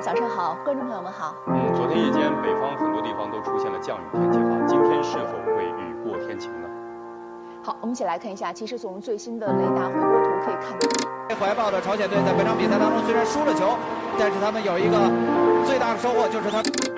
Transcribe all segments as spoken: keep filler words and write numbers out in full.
早上好，观众朋友们好。 嗯，昨天夜间北方很多地方都出现了降雨天气哈，今天是否会雨过天晴呢？ 好，我们一起来看一下，其实从最新的雷达回波图可以看到， 怀抱的朝鲜队在本场比赛当中虽然输了球，但是他们有一个最大的收获，就是他。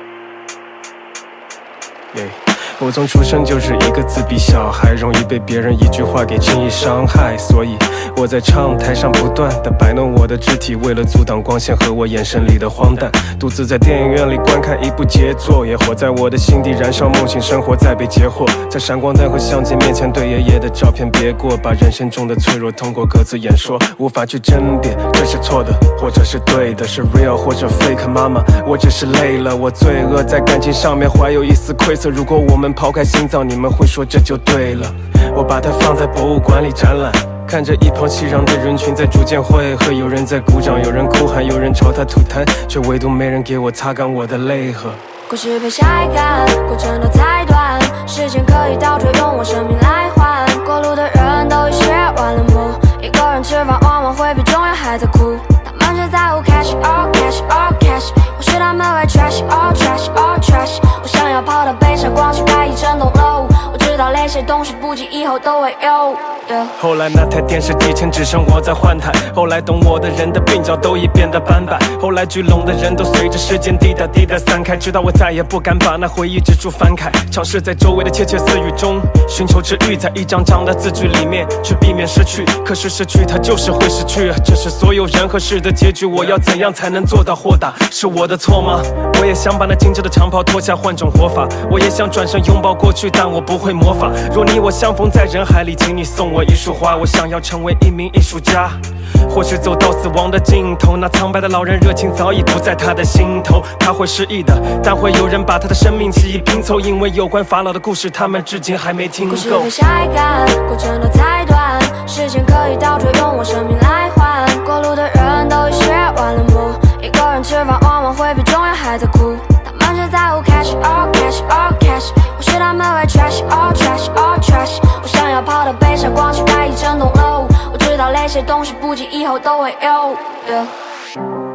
Yeah. 我从出生就是一个自闭小孩，容易被别人一句话给轻易伤害，所以我在唱台上不断地摆弄我的肢体，为了阻挡光线和我眼神里的荒诞。独自在电影院里观看一部杰作，也活在我的心底，燃烧梦醒生活再被截获，在闪光灯和相机面前对爷爷的照片别过，把人生中的脆弱通过各自演说，无法去争辩这是错的或者是对的，是 real 或者 fake。 妈妈，我只是累了，我罪恶在感情上面怀有一丝愧色，如果我们抛开心脏，你们会说这就对了。我把它放在博物馆里展览，看着一旁熙攘的人群在逐渐汇合，有人在鼓掌，有人哭喊，有人朝他吐痰，却唯独没人给我擦干我的泪河。 故事被晒干，过程都太短，时间可以倒退，用我生命来换。过路的人都已写完了幕，一个人吃饭往往会比众人还在哭。他们只在乎 cash all cash all cash， 我是他们为 trash all trash all trash。 我想要跑到北上广去盖一整栋楼，我知道那些东西不久以后都会有。Yeah. 后来那台电视机前只剩我在换台，后来懂我的人的鬓角都已变得斑白，后来聚拢的人都随着时间滴答滴答散开，直到我再也不敢把那回忆之书翻开，尝试在周围的窃窃私语中寻求治愈，在一张张的字句里面去避免失去，可是失去它就是会失去，这是所有人和事的结局，我要怎样才能做到豁达？是我的错吗？我也想把那精致的长袍脱下换种活法，我也想转身拥抱过去，但我不会魔法。若你我相逢在人海里，请你送我一束花，我想要成为一名艺术家。或许走到死亡的尽头，那苍白的老人热情早已不在他的心头，他会失忆的，但会有人把他的生命记忆拼凑，因为有关法老的故事他们至今还没听够。 故事被晒干，过程都太短，时间可以倒退，用我生命来换。过路的人都已写完了幕，一个人吃饭往往会比众人还在哭。他们只在乎 cash all cash all cash， 我是他们为 trash all trash all trash。 我想要跑到北上广去盖一整栋楼，我知道那些东西不久以后都会有。Yeah.